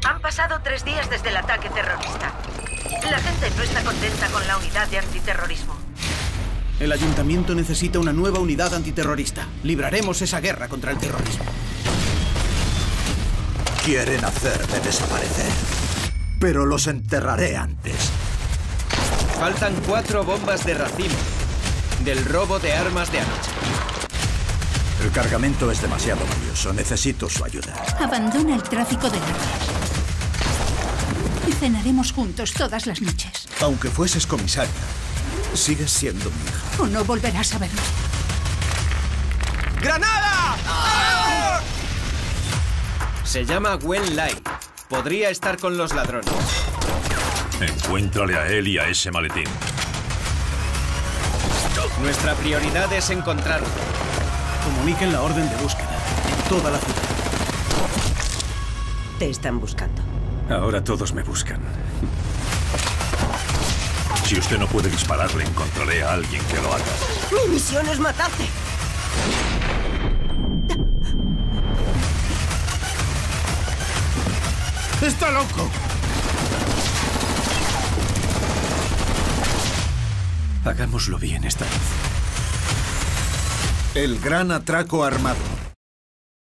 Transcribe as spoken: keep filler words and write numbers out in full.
Han pasado tres días desde el ataque terrorista. La gente no está contenta con la unidad de antiterrorismo. El ayuntamiento necesita una nueva unidad antiterrorista. Libraremos esa guerra contra el terrorismo. Quieren hacerme desaparecer, pero los enterraré antes. Faltan cuatro bombas de racimo del robo de armas de anoche. El cargamento es demasiado valioso. Necesito su ayuda. Abandona el tráfico de armas. Y cenaremos juntos todas las noches. Aunque fueses comisaria, sigues siendo mi hija. O no volverás a verme. ¡Granada! ¡Ah! Se llama Gwen Lai. Podría estar con los ladrones. Encuéntrale a él y a ese maletín. Nuestra prioridad es encontrarlo. Comuniquen la orden de búsqueda en toda la ciudad. Te están buscando. Ahora todos me buscan. Si usted no puede dispararle, encontraré a alguien que lo haga. Mi misión es matarte. ¡Está loco! Hagámoslo bien esta vez. El gran atraco armado.